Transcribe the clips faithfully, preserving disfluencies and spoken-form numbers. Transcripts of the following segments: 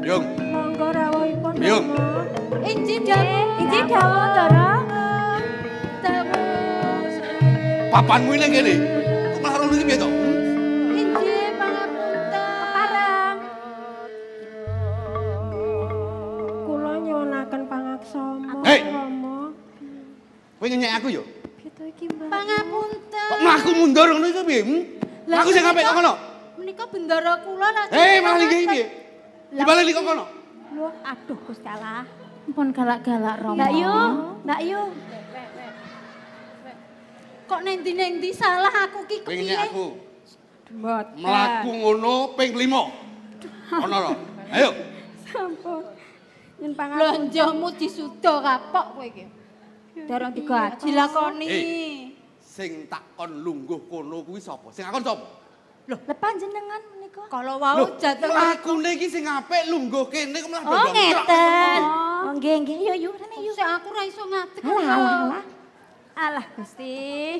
Yung. Monggo rawuhipun. Yung. Inji dawuh. Inji dawuh Ndara. Dawuh. Papanmu ini kene. Kok malah rono iki piye to? Inji pangapunten. Parang. Kula nyuwunaken pangaksama Hei! Rama. Kowe ngenyek aku yo. Gitu iki, Mbak. Pangapunten. Kok mlaku mundur ngono iki piye? Hmm? Aku sing apik kok kono. Menika bendara kula lagi. Hei, malah linggih piye? Dibalik kok kono. Lho, aduh Gusti Allah. Ampun galak-galak Rama. Mbak Yu, Mbak Yu. Kok nendi-nendi salah aku ki Kowe kepiye? ngenyek aku. Mboten. Mlaku ngono ping lima. Ono lho. Ayo. Sampun. Yen pangapunten. Blonjomu disuda kapok kowe iki. Darang digaji. Dilakoni. Eh. Sing takon lungguh kono kuwi sapa? Sing akon sapa? Lho, lepan jenengan menika. Kalau wau jatuh lakune iki sing apik lungguh kene kok malah Oh, dodong. ngeten. Oh, nggih, nggih. Yuk, yuk, rene yuk. Sik aku ra iso ngadeg. Alah, alah, alah. Alah, Gusti.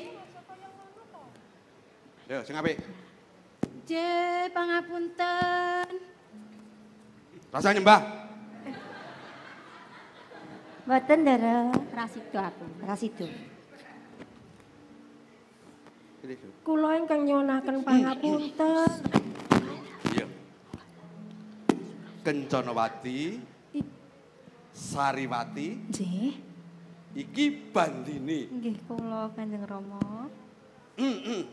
Yo, sing apik. Je pangapunten. Rasa nyembah. Mboten, Ndara. Rasido aku, rasido. Kula ingkang nyuwunaken pangapunten. Iya. Kencanawati, Sariwati, Nggih. iki bandine. Nggih, kula Kanjeng Rama. Heeh.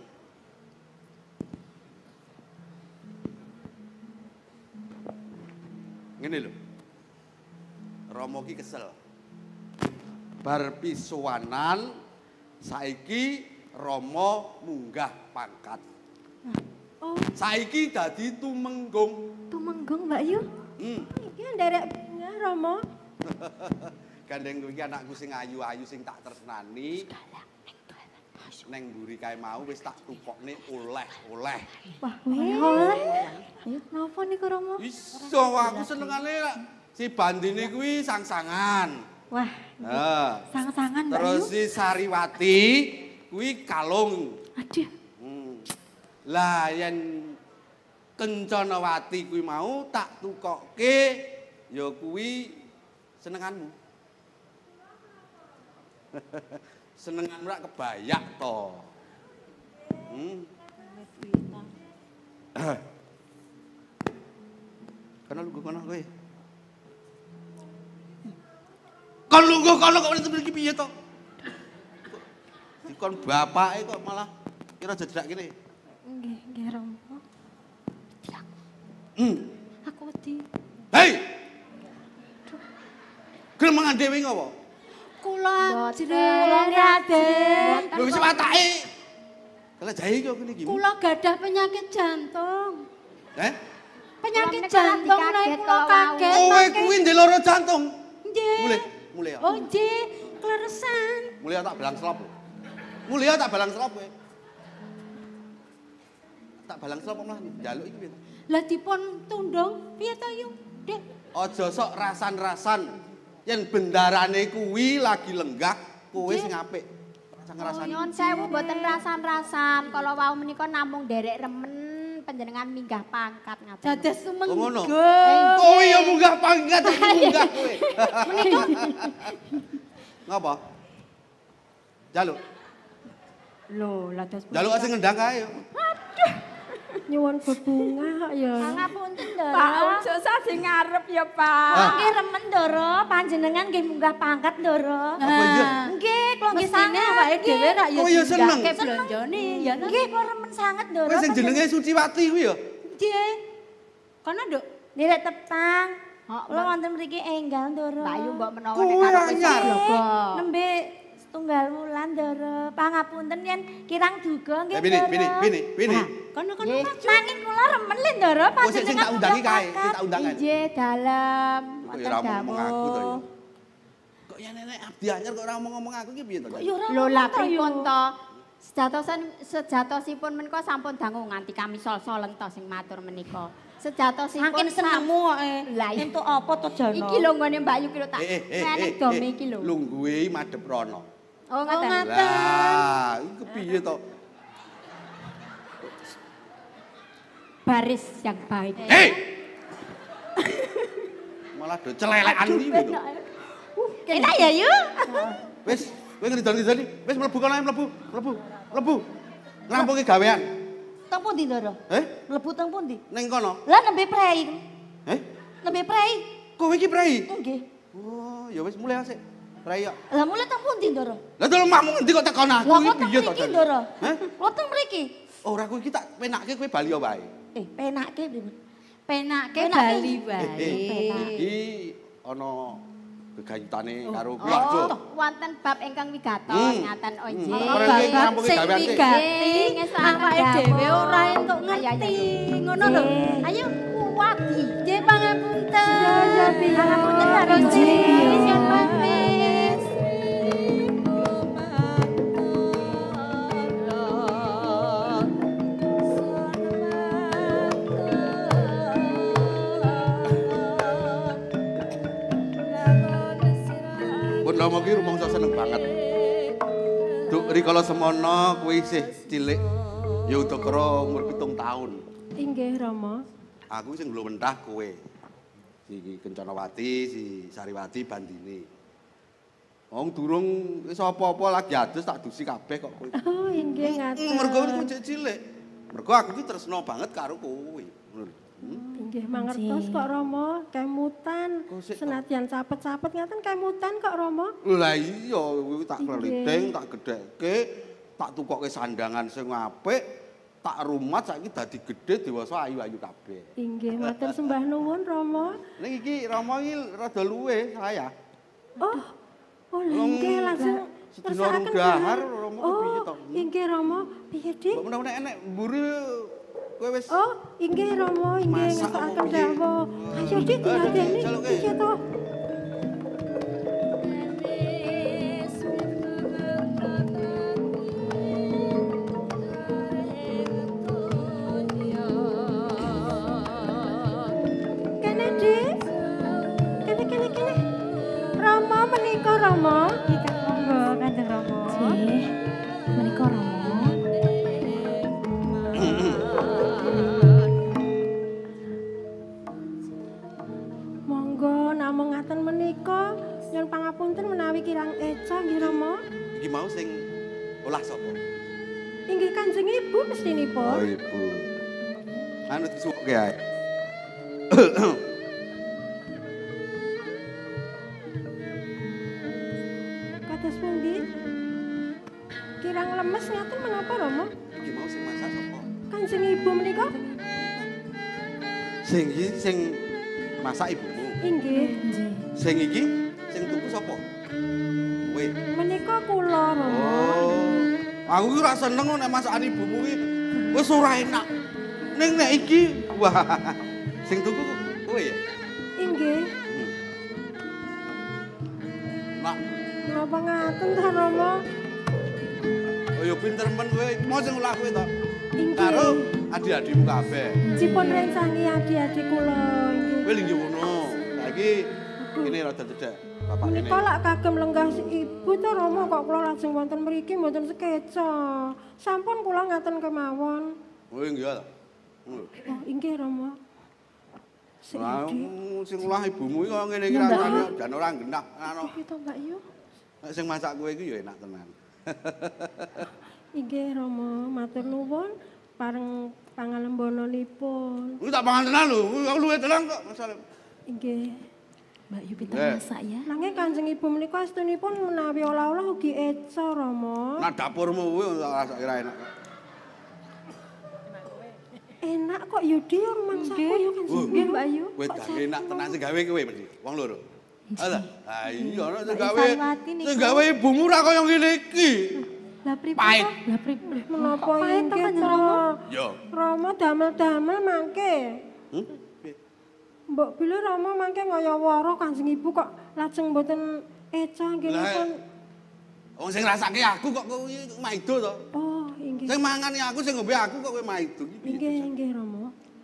Ngene lho. Rama ki kesel. Bar pisuwanan saiki Rama munggah pangkat. Oh, Saiki dadi tumenggung. tumenggung Mbak Yu. Hmm. Iki nderek ya Rama. Gandeng kowe iki anakku sing ayu-ayu sing tak tresnani. Neng mburi kae mau wis tak tukokne oleh-oleh. Wah, oleh. Ayo, napa niku Rama? Iso aku senengane lak si bandine kuwi sang-sangan. Wah, Nah, sang-sangan Mbak Yu. terus si Sariwati kuwi kalung. Aduh. Hmm. Lah yen Kencanawati kuwi mau tak tukokke ya kuwi senenganmu. Senenganmu rak kebayak to. Hmm. Kono lungguh kono kowe. Kon lungguh kono kok ngene iki piye to? Dikon bapake kok malah kira jedak kene. Nggih, nggih Rama. Hmm. Aku wedi. Hei. Gelem mangan dhewe ngopo? Kula Mboten, jero Raden. Lho wis watake. Kalau jahe iki kene iki. kula gadah penyakit jantung. Eh? Penyakit Kula jantung kaget nek kula kalau kaget. Kowe mangke- kuwi ndek lara jantung. Nggih. Mulih, mulih. Oh nggih, kleresan. Mulih tak balang selop. Mulih tak balang selop kowe. Tak balang selop malah njaluk iki piye? Lah dipun tundung piye to yu? Dek. Aja sok rasan-rasan. Yen bendarane kuwi lagi lenggah, kowe sing apik. Aja ngrasani. Nyuwun sewu mboten rasan-rasan. Kalau wau menika namung derek remen panjenengan minggah pangkat ngaten. Dados Oh, ngono. sumenggung. Kowe ya munggah pangkat iki munggah kowe. Ngapa? Jaluk. Lho, lah das. Jaluk sing ngendang kae. Nyuwun bebungah ya. Pangapunten Ndara. Pak Ojo sing ngarep ya, Pak. Ah. Nggih remen Ndara, panjenengan nggih munggah pangkat Ndara. Apa iya? Nggih, kula nggih Mestine sangat. awake dhewe rak ya Oh, ya seneng. dindake blonjone ya to. Nggih, kula remen sangat Ndara. Kowe sing jenenge Suciwati kuwi ya? Nggih. Kono nduk. Nilai tepang. Oh, Kula wonten mriki enggal Ndara. Mbak Ayu mbok menawa Kowe nek karo kowe anyar. Blogo. Nembe setunggal wulan Ndara. Pangapunten yen kirang duga nggih Eh, bini, Ndara. bini, bini, bini. Kono-kono Nggih, maju. nanging kula remen le Ndara Oh, sing- sing panjenengan tak undangi munggah kae, sing pangkat. tak undangan. Inggih dalem. Kok wonten ya ora ngomong aku to ya. dawuh. Kok ya nenek abdi anyar kok ora ngomong aku ki piye to? Lho lah pripun to? Sejatosan sejatosipun menika sampun dangu nganti kami sol-solen to sing matur menika. Sejatosipun Saking senengmu kok e. Lah iya. Entuk apa to Jana? Iki lho nggone Mbak Yu ki lho tak Eh, eh, eh, nenek eh, dome eh, iki lho. lungguhe madhep rono. Oh ngoten. ngaten. Lah, iku piye to? Baris yang baik. Hei! Malah do celelekan iki lho. Enak ya, Yu? Wis, kowe ngridoni-ngridoni, wis mlebu kono ae mlebu, mlebu, mlebu. Ngrampungi gawean. Teng pundi, Ndara? Eh? Mlebu teng pundi? Ning kono. Lah nembe prei. Eh? Nembe prei. Kowe iki prei? Nggih. Oh, ya wis mulai asik. Prei kok. Lah mulai teng pundi, Ndara? Lah tolong makmu ngendi kok tekan aku Lah iki kok teng piye to? mriki, Ndara? Heh? Kok teng mriki? Ora kowe iki tak penake kowe bali wae. Eh, penake primen. Penake Penake. Bali Eh, wae. eh, iki ana gegayutane karo Oh, keluarga. wonten bab ingkang wigatos Hmm. ngaten oh Hmm. nggih. Apa Bab iki ngrampungi sing gawean sik? wigati, Ngesakaken awake dawuh. dhewe ora entuk Ayo, ngerti. ayo, Ngono lho. Nggih. Ayo kuwati. Nggih pangapunten. Ya, ya, Bi. Pangapunten karo Nggih, Sis, ya. yang pamit. Pun Rama ki rumangsa seneng banget. Duk rikala semono kowe isih cilik ya udakara umur pitung taun. Inggih, Rama. Aku sing ngluwentah kowe. Si Kencanawati, si Sariwati bandine. Wong durung wis apa-apa lagi adus tak dusi kabeh kok kowe. Oh, inggih ngaten. Mergo kowe cek cilik. Mergo aku ki tresno banget karo kowe. Ngono lho. Hmm? Inggih mangertos kok Rama, kemutan. Kok sik, Senadyan capet-capet ngaten kemutan kok Rama. Lah iya kowe tak Inggih. kleliting, tak gedhekke, tak tukokke sandangan sing apik, tak rumat saiki dadi gedhe dewasa ayu-ayu kabeh. Inggih, matur sembah nuwun Rama. Ning iki Rama iki rada luwe saya. Oh, oh lha inggih langsung sedina ngersakaken dahar, dahar. Rama ki piye to? Oh, inggih Rama. Piye, Dik? Mbok menawa enek mburi kowe wis Oh, inggih Rama, inggih Masak ngersakaken apa piye? dawuh. Ayo Dik, diladeni. Jaluke. Piye to? Kene, Dik. Kene, kene, kene. Rama menika Rama. Iki monggo Kanjeng Rama. Nggih. Menika Rama. Monggo namung ngaten menika nyuwun pangapunten menawi kirang eca nggih Rama. iki mau sing olah sapa? Inggih Kanjeng Ibu mestinipun. Oh, Ibu. Anu disuwuke ae. Kados pundi? Kirang lemes ngaten menapa Rama? Iki mau sing masak sapa? Kanjeng Ibu menika? Sing iki sing masak ibumu. Inggih. Sing iki sing tuku sapa? Kowe. Menika kula Rama. Oh. Aku ki ora seneng nek masakan ibumu ki wis ora enak. Ning nek iki wah sing tuku kowe ya. Inggih. Hmm. Nak, Menapa ngaten ta Rama? oh ya pinter men kowe. Mau sing olah kowe to. Inggih. Karo adik-adikmu kabeh. Dipun rencangi adik-adik kula inggih. Kowe linggo ngono. Saiki kene rada cedhak bapak kene. Menika lak kagem lenggah si ibu to Rama kok kula lajeng wonten mriki mboten sekeca. Sampun kula ngaten kemawon. Oh iya. Ngono. Oh, inggih Rama. Sik Lah Dik. sing olah ibumu iki kok ngene iki rasane jan ora genah. Ano. Piye to Mbak Yu? Nek sing masak kowe iki ya enak tenan. Inggih Rama, matur nuwun pareng pangalembonanipun. Kuwi tak pangan tenan lho. Kuwi aku luwe tenan kok masalah. Inggih. Mbak Yu pinter Eh. masak ya. Nanging Kanjeng Ibu menika astunipun menawi olah-olah ugi eca Rama. Nah dapurmu kuwi tak rasake ra enak. Enak kok Yudi ya rumangsaku ya Kanjeng. Nggih, Mbak Yu. Kowe gawe enak tenan sing gawe kowe mesti. Wong loro. Alah, ha iya ana sing Mbak gawe. Sariwati niku. Sing gawe ibumu ra kaya ngene iki. Lah pripun? Pahit. to? Lah pripun? Menapa Pahit to inggih Kanjeng to? Rama? Yo. Rama damel-damel mangke. Hmm? Piye? Mbok bila Rama mangke ngaya wara Kanjeng Ibu kok lajeng mboten eca nggih Lah, nipun. Wong sing rasake aku kok kowe maido to. Oh, inggih. Sing mangani aku sing ngombe aku kok kowe maido iki piye? Inggih, inggih Rama.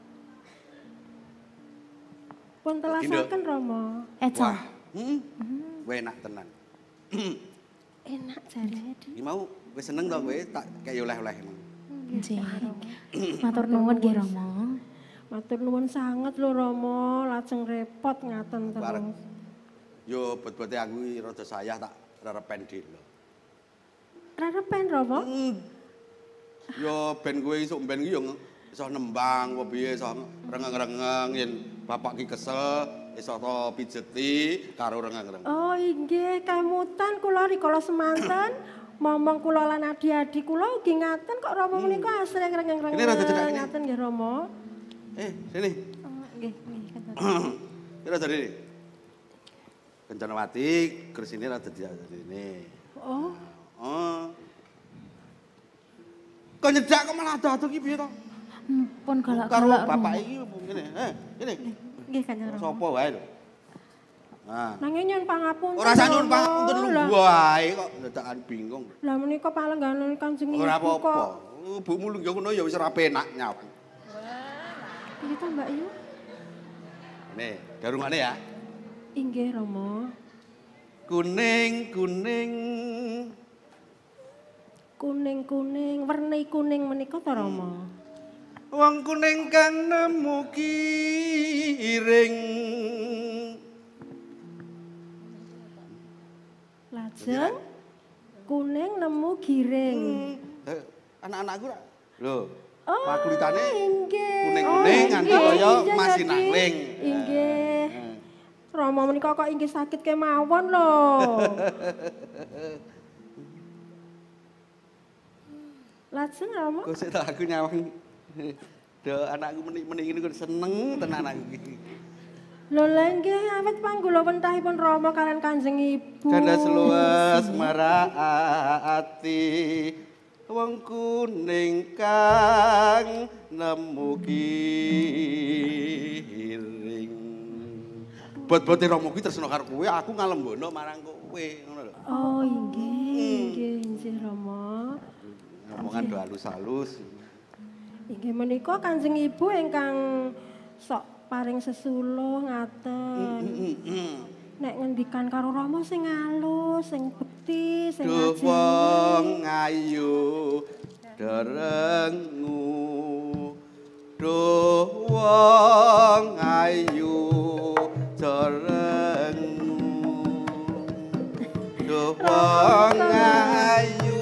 Pun telasaken Rama. Eca. Wah. Hmm. Kowe enak tenan. Enak jarine Dik. Iki mau wis seneng to kowe tak kei oleh-oleh. Nggih. Matur nuwun nggih Rama. Matur nuwun sanget lho Rama, lajeng repot ngaten Bareng. terus. Yo bet-bete aku iki rada sayah tak rerepen dhewe. Rerepen Rama? Hmm. Yo ben kowe isuk ben iki yo iso nembang apa piye iso rengeng-rengeng yen bapak ki kesel iso to pijeti karo rengeng-rengeng. Oh inggih, kemutan kula rikala semanten. Momong kula lan adi-adi kula ugi ngaten kok Rama menika asring rengeng-rengeng. Ini rada cedhak ini. Ngaten nggih Rama. Eh, sini. Oh, nggih, nggih, kanjeng. Kira dari ini. Kencanawati, keris ini rada di ini. Oh, Oh. Kok nyedak kok malah ado-ado ki piye to? Hmm, pun galak-galak. Karo Romo. bapak iki ngene. Eh, ngene. Nggih, kanjeng Rama. Sopo wae lho. Nah. nanging nyun pangapunten. Ora usah nyuwun Rama. pangapunten lu Lah, wae kok dadakan bingung. Lah menika palengganan Kanjeng Ibu Ora kok. apa-apa. Bumu lu ngono ya wis ora penak nyapu. Piye to Mbak Yu? Nih, garungane ya. Inggih Rama. Kuning, kuning. Kuning-kuning, werni kuning menika to Rama. Wong kuning kang nemu kiring. Lajeng kuning nemu giring. Eh, anak-anakku ra. Lho, Oh, pakulitane inggih. kuning-kuning Oh, nganti inggih, kaya iya, Mas jadi. Sinangling. Inggih. Eh. Rama menika kok inggih sakit kemawon lho. Lajeng Rama. Kok sik tak aku nyawang. Do anakku menik-menik ini kok seneng tenan aku iki. Lho lha nggih awet panggula wentahipun Rama kalian Kanjeng Ibu. Ganda seluas maraati wong kuning kang nemu kiring. Bot-bote Rama kuwi tresna karo kowe, aku ngalembono marang kowe, ngono lho. Oh inggih, inggih, inggih Rama. Ngomongan do halus-halus. Inggih menika Kanjeng Ibu ingkang sok paring sesuluh ngaten. Nek ngendikan karo Rama sing halus, sing bekti, sing Duh ngajeni. wong ayu derengu. Duh wong ayu derengu. Duh wong ayu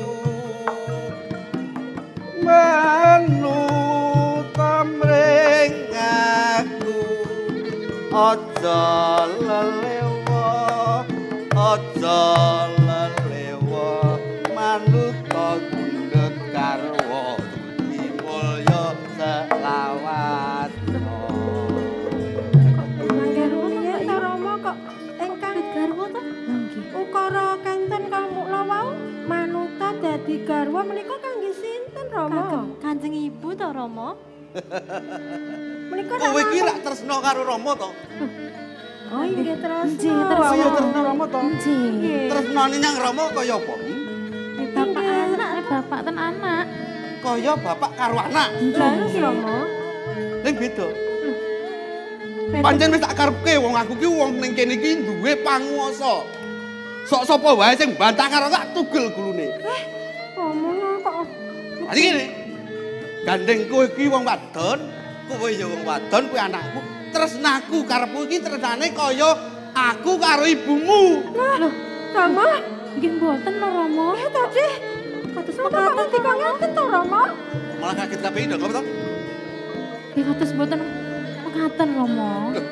manut amring aku. Aja lelewa, aja lelewa, manut gundhet karwa, dadi mulya selawatna. Mangke rumiyin ta Rama kok ingkang Garwa to? Lah nggih. ukara kenten kamukna wau manuta dadi garwa menika kangge sinten Rama? Kagem Kanjeng Ibu to, Rama? Menika Kowe iki rak tresna karo Rama to? Oh inggih terus. Nggih, terus. Kaya tresna Rama to? Nggih. Tresnane nyang Rama kaya apa? Bapak anak, bapak ten anak. Kaya bapak karo anak. Lah terus Rama. Ning beda. Pancen wis tak karepke wong aku ki wong ning kene iki duwe panguwasa. Sok sapa wae sing bantah karo tak tugel gulune. Rama kok Dadi ngene. Gandeng kowe iki wong wadon, kowe ya wong wadon, kowe anakku. Tresnaku karepku iki tresnane kaya aku karo ibumu. Loh, Rama, Nggih mboten lho, Rama. eh tadi kados mekaten dikon ngaten to Rama. Malah kaget kabeh ndok apa to? Nggih kados mboten mekaten, Rama.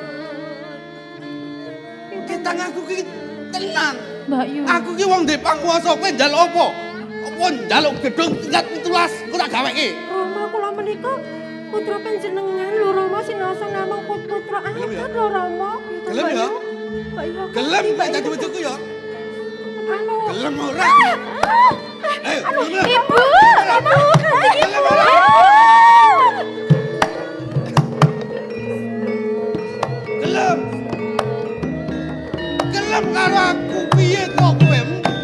Ketang aku ki tenan. Mbak Yu. Aku ki wong ndek panguwasa, kowe njaluk apa? Apa njaluk gedung tingkat pitulas, kok tak gaweke. Rama kula menika putra panjenengan lho Rama sinasa namung putra Gelem ya? angkat lho Rama. Gelem ya? Mbak Yu. Gelem tak dadi bojoku ya. Anu. Gelem ora? Eh, gelem. Ibu, Rama. Gelem ora? Gelem. Gelem karo aku piye kok kowe?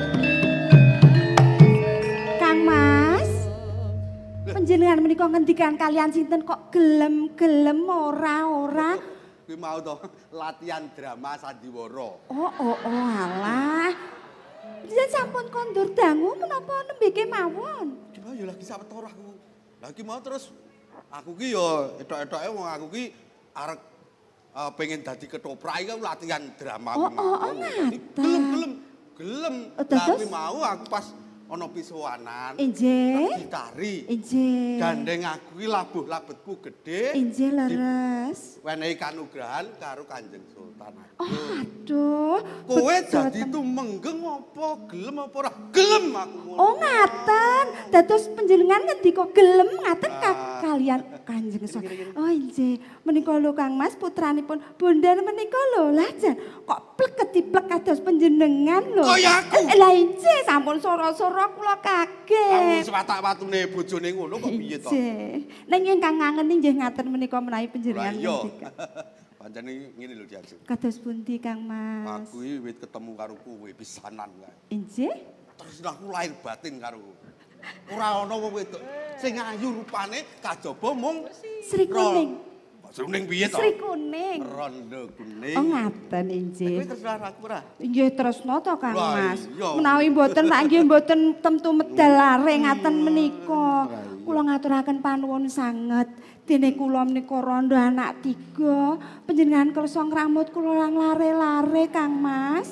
Kang Mas. Panjenengan menika ngendikan kalian sinten kok gelem-gelem ora-ora. Kuwi mau to latihan drama sandiwara. Oh, oh, oh, alah. Jenengan sampun kondur dangu menapa nembe kemawon? Coba ya lagi sawetara aku. Lagi mau terus Aku ki yo etok-etoke wong aku ki arep uh, pengen dadi ketoprak iki latihan drama Oh, ki oh, mau. oh, Dadi ngaten. Gelem gelem gelem. Oh, Lah terus? kuwi mau aku pas ana pisuwanan. Injih. Gitari. Injih. Gandeng aku ki labuh labetku gedhe. Injih leres. Wenehi kanugrahan karo Kanjeng Sultan Agung. Oh, aduh. Kowe betul, dadi ten- tumenggeng apa gelem apa ora? Gelem aku ngono. Oh ngaten, dados panjenengan ngendika gelem ngaten ka Ah. kalian Kanjeng Sultan. Oh injih, menika lho Kang Mas putranipun Bondan menika lho. Lah jan kok pleket-plek kados panjenengan lho. Kaya aku. Eh, Lah injih sampun sora-sora kula Aku kaget. sewatak-watune bojone ngono kok piye to? Injih. Ning ingkang ngangen injih ngaten menika menawi Lah panjenengan iya. ngendika. Pancene ngene lho Diarjo. Kados pundi Kang Mas? Aku iki wit ketemu karo kowe pisanan kae. Injih. Terus aku lahir batin karo kowe. Ora ana wong wedok sing ayu rupane kajaba mung Sri Kuning. Sri kuning piye to? Sri Kuning. Rondo kuning. Oh ngaten injih. Kowe terserah aku ora. Nggih tresno to Kang Lah, Mas. iya. Menawi mboten tak nggih mboten temtu medal lare ngaten menika. Kula ngaturaken panuwun sanget. Dene kula menika rondo anak tiga. Panjenengan kersa ngramut kula lang lare-lare Kang Mas.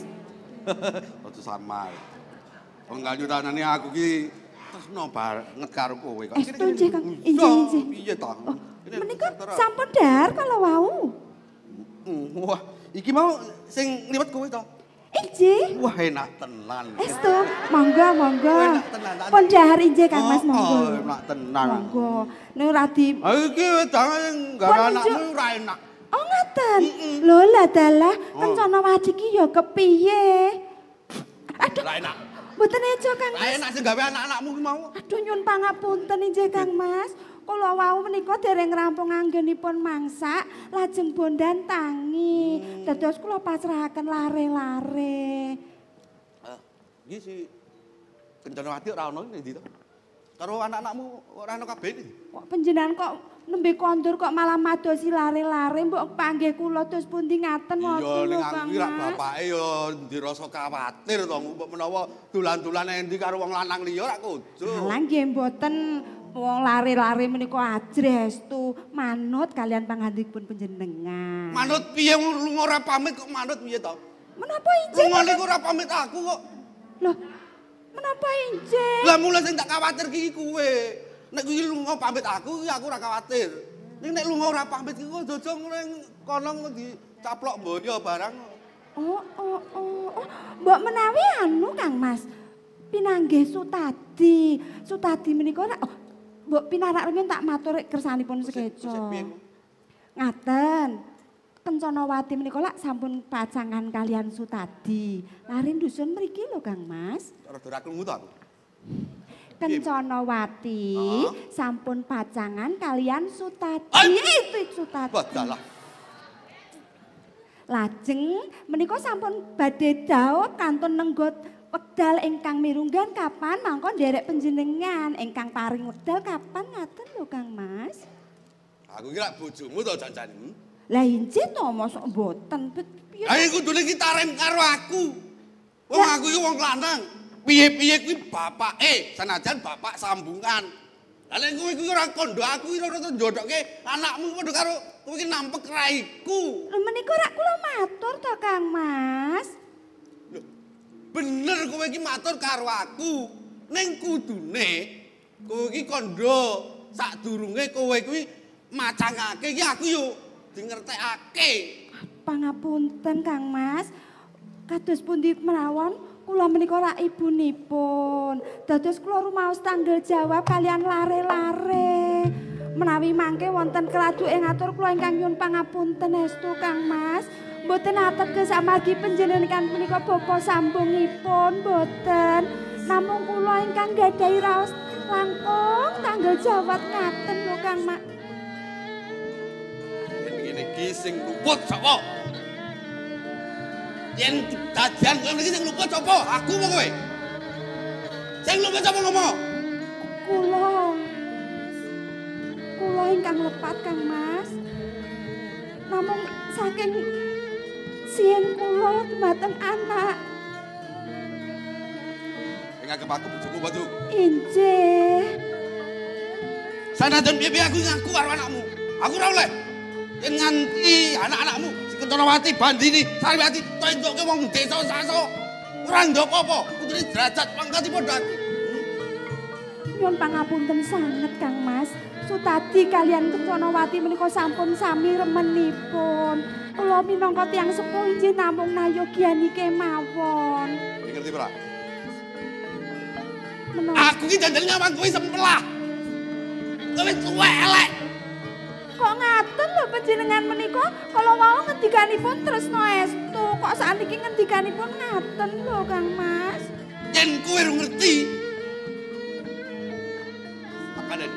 Aja samar. Wong kanyutanane aku ki tresno banget karo kowe kok. Estu nggih Kang. Injih injih. Piye to? Ini Menika terserah. sampun dahar kala wau. Hmm, Wah, iki mau sing liwat kowe to? Injih. Wah, enak tenan. Estu, monggo monggo. Enak tenan, tak- Pun dahar injih Kang Mas Oh, monggo. oh, enak tenan. Monggo. Nek ora di Ah iki wedange gawe Pun anakmu njuk- ora enak. Oh ngoten. Lho lah dalah Oh. kencana wadi ki ya kepiye? Aduh, Ora enak. mboten eja Kang Ora Mas. enak sing gawe anak-anakmu ki mau. Aduh nyun pangapunten injih Kang Mas. Kula wau menika dereng rampung anggenipun mangsak, lajeng bondan tangi. Dados kula pasrahaken lare-lare. Ah, iki si Kencanawati ora ono ning ndi to? Karo anak-anakmu ora ono kabeh iki. Kok panjenengan kok nembe kondur kok malah madosi lare-lare mbok panggih kula terus pundi ngaten Iya wonten ning lho aku Kang ki rak Mas. bapake ya dirasa kuwatir to mbok menawa dolan-dolan endi karo wong lanang liya rak kudu. Alah nggih mboten wong lare-lare menika ajrestu manut kalian pangandikipun panjenengan. Manut piye lunga ora pamit kok manut piye to? Menapa injih? Lunga niku ora pamit aku kok. Loh, menapa injih? Lah mulai sing tak kuwatir ki kowe. Nek kuwi lunga pamit aku ki aku ora kuwatir. Ning nek lunga ora pamit ki kok dojo ning kono dicaplok mboyo barang. Oh, oh, oh, oh. Mbok menawi anu Kang Mas. Pinanggih Sutadi. Sutadi menika ora- oh, Mbok pinarak rumiyin tak matur kersanipun sekeca. Ngaten. Kencanawati menika lak sampun pacangan kalian Sutadi. Lari dusun mriki lho Kang Mas. Rada krungu to aku. Kencanawati Heeh. sampun pacangan kalian Sutadi. Ay! Itu Sutadi. Badalah. Lajeng menika sampun badhe dawa kantun nenggot wekdal ingkang mirunggan kapan mangko nderek panjenengan ingkang paring wekdal kapan ngaten lho Kang Mas. Aku ki rak bojomu to janjane. Lah injih to mosok mboten. Bet- piye- Ayo kudune ki tarem karo aku. Wong aku iki wong lanang. Piye-piye kuwi bapake, senajan bapak sambungan. Lah nek kowe kuwi ora kondo aku iki ora njodokke anakmu padha karo kowe iki nampek raiku. Lho menika rak kula matur to Kang Mas. Lho, bener kowe iki matur karo aku. Ning kudune kowe iki kondo sadurunge kowe kuwi macangake iki aku yo dingertekake. Pangapunten Kang Mas. Kados pundi mawon kula menika rak ibunipun. Dados kula rumaos tanggal jawab kalian lare-lare. Menawi mangke wonten keladuke ngatur kula ingkang nyuwun pangapunten estu Kang Mas. Mboten ateges amargi panjenengan menika bapa sambungipun mboten. Namung kula ingkang gadhahi raos langkung tanggal jawab ngaten lho Kang Mas. Yen ngene iki sing luput sapa? Yen dadian kowe iki sing luput sapa? Aku apa kowe? Sing luput sapa ngomong? Kula. Kula ingkang lepat Kang Mas. Namung saking sien kula dumateng anak. Sing anggap aku bojomu apa tuh? Injih. Sanajan piye aku ngaku karo anakmu. Aku ora oleh. Yen nganti anak-anakmu sing Kentonowati Bandini, Sariwati tok entuke wong desa saso. Ora ndok apa, putri derajat pangkat padha aku. Nyuwun pangapunten sanget Kang Mas. Sutadi kalian Kentonowati menika sampun sami remenipun. Kula minangka tiyang sepuh inggih namung nayogyani kemawon. Ngerti ora? Menapa? Aku ki jajal nyawang kuwi sempelah. Kowe tuwek elek. Kok ngaten lho panjenengan menika kala wau ngendikanipun tresno estu. Kok sakniki ngendikanipun ngaten lho Kang Mas. Yen kowe ora ngerti. Takanen.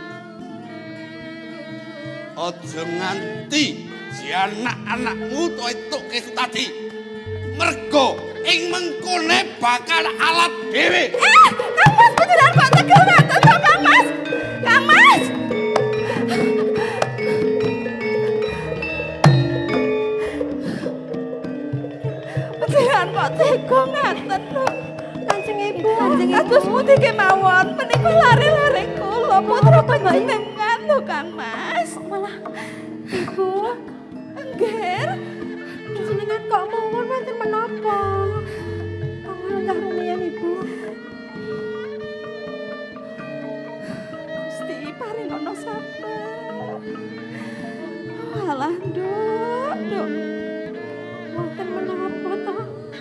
Aja nganti si anak-anakmu to etuke Sutadi. Mergo ing mengkone bakal alat dhewe. Eh, Kang Mas beneran kok tegel ngaten to Kang Mas. Kang Mas. Beneran kok tega ngaten lho. Kanjeng Ibu, Kanjeng kados pundi kemawon menika lare-lare kula putra panjenengan lho Kang Mas. Malah Ibu, Engger. jenengan kok mawon wonten menapa? Kok lenggah rumiyin Ibu? Gusti paringono sabar. Walah, Nduk, Nduk. Wonten menapa to?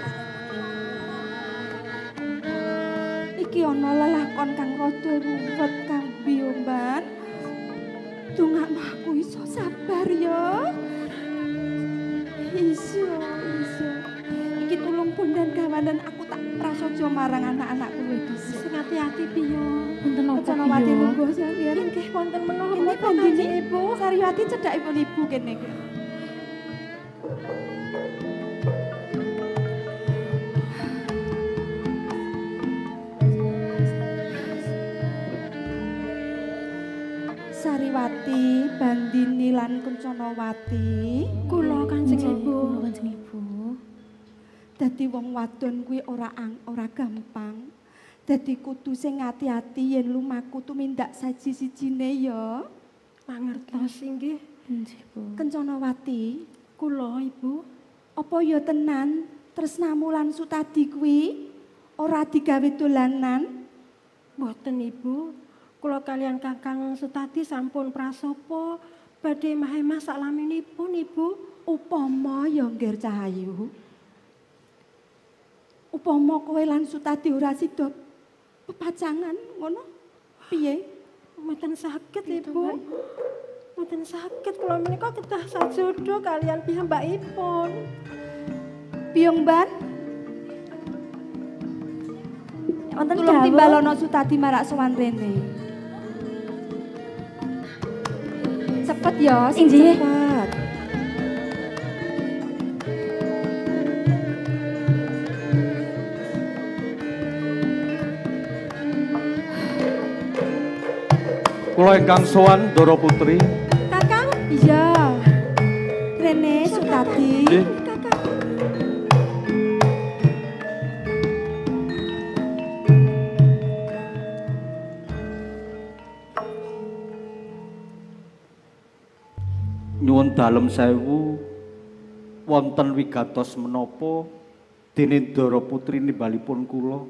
Iki ana lelakon kang rada ruwet Kang Biyomban. Dongakno aku iso sabar ya. Iso, iso. Iki tulung bondan gawanan aku tak prasaja marang anak-anakku luwih dhisik. Sing ati-ati piye? Wonten apa Kentonowati piye? lungguh sampeyan. Nggih wonten menapa Ini to Kanjeng Kanjeng Ibu? Sariwati cedhakipun ibu kene iki. Sariwati, Bandini lan Kentonowati. Kula Kanjeng Ibu. Kula Kanjeng Ibu. Dadi wong wadon kuwi ora ang, ora gampang. Dadi kudu sing ati-ati yen lumaku tumindak saji-sijine ya. Mangertos inggih. Nggih, Bu. Kentonowati, Kula Ibu. apa ya tenan tresnamu lan Sutadi kuwi ora digawe dolanan? Mboten Ibu. Kula kalian Kakang Sutadi sampun prasapa badhe mahemah saklaminipun Ibu. Upama ya Ngger Cahayu. Upama kowe lan Sutadi ora sida pepacangan ngono. Piye? Mboten saged Ibu. Mboten saged kula menika kedah sajodo kalian piyambakipun. Biyongban, Wonten tulung dawuh. timbalono Sutadi marak sowan rene. Cepet ya, sing Inggih. cepet. Kula ingkang sowan Ndara Putri. Kakang? Iya. Rene Sutadi. Nggih. Kakang. Nyuwun dalem sewu wonten wigatos menapa dene Ndara Putri nimbalipun kula.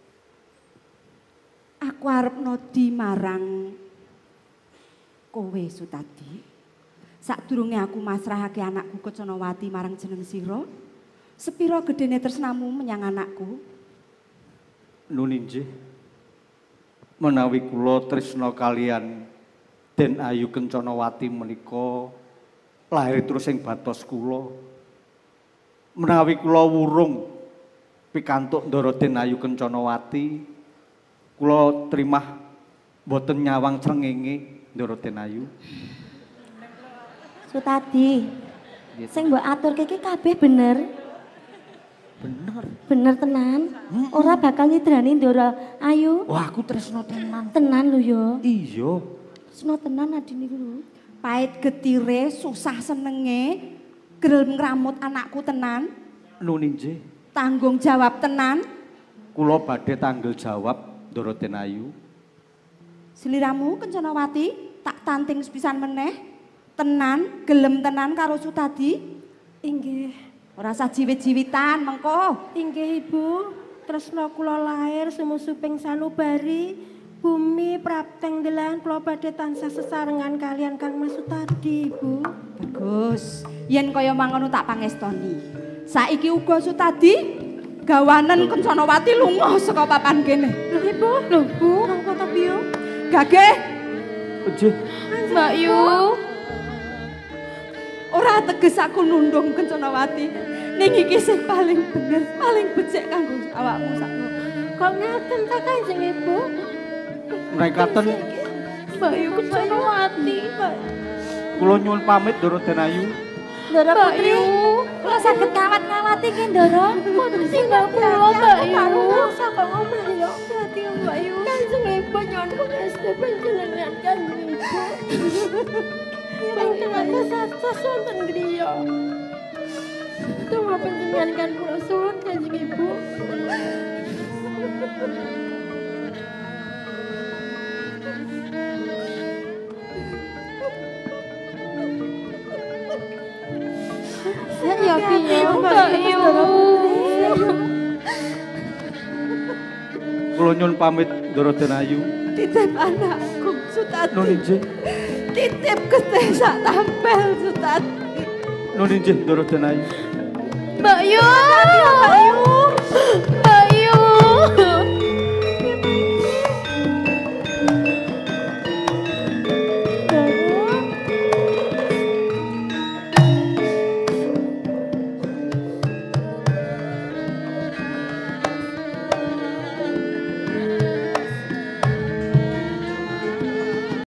Aku arep nodi marang kowe Sutadi. Sadurunge aku masrahake anakku Kentonowati marang jeneng sira, sepira gedene tresnamu menyang anakku? Nun inggih. Menawi kula tresna kalian Den Ayu Kentonowati menika lahir terus ing batos kula. Menawi kula wurung pikantuk Ndara Den Ayu Kentonowati, kula trimah boten nyawang srengenge Ndara Den Ayu. Sutadi. Sing mbok aturke iki kabeh bener. Bener. Bener tenan. Ora bakal nyidrani Ndara Ayu. Wah, aku tresno tenan. Tenan lho ya. Iya. Tresno tenan adine iku lho. Pait getire, susah senenge, grel ngramut anakku tenan, Nun inggih. tanggung jawab tenan. Kula badhe tanggel jawab Ndara Den Ayu. Sliramu Kentonowati? tak tanting sepisan meneh. Tenan, gelem tenan karo Sutadi. Inggih. Ora usah jiwit-jiwitan mengko. Inggih Ibu. Tresna kula lair sumusuping sanubari. Bumi prapteng delan kula badhe tansah sesarengan kalian Kang Mas Sutadi, Ibu. Bagus. Yen kaya mangono tak pangestoni. Saiki uga Sutadi gawanen Kencanawati lunga saka papan kene. Lho Ibu, lho Bu, napa to piye? Gageh, Nggih. Mbak Yu. Ora teges aku nundung Kencanawati. Ning iki sing paling bener, paling becik kanggo awakmu sakno. Kok ngaten ta Kanjeng Ibu? Mrekaten Mbak Yu Kencanawati. kula nyuwun pamit Ndara Denayu. Ndara Putri, kula saged kawat ngawati ki Ndara. Pun tinggal kula Mbak Yu. Sapa omah yo dadi Mbak Yu. Kanjeng Ibu nyuwun pangestu panjenengan Kanjeng Ibu. Panjenengan sastra wonten griya. Tuma panjenengan kan kula suwun Kanjeng Ibu. Ya piye Mbak Yu. Kula nyuwun pamit Ndara Denayu. Titip anakku Sutadi. Nun injih. Titip getih sak tampil Sutadi. Nun injih Ndara Denayu. Mbak Yu. Mbak Yu.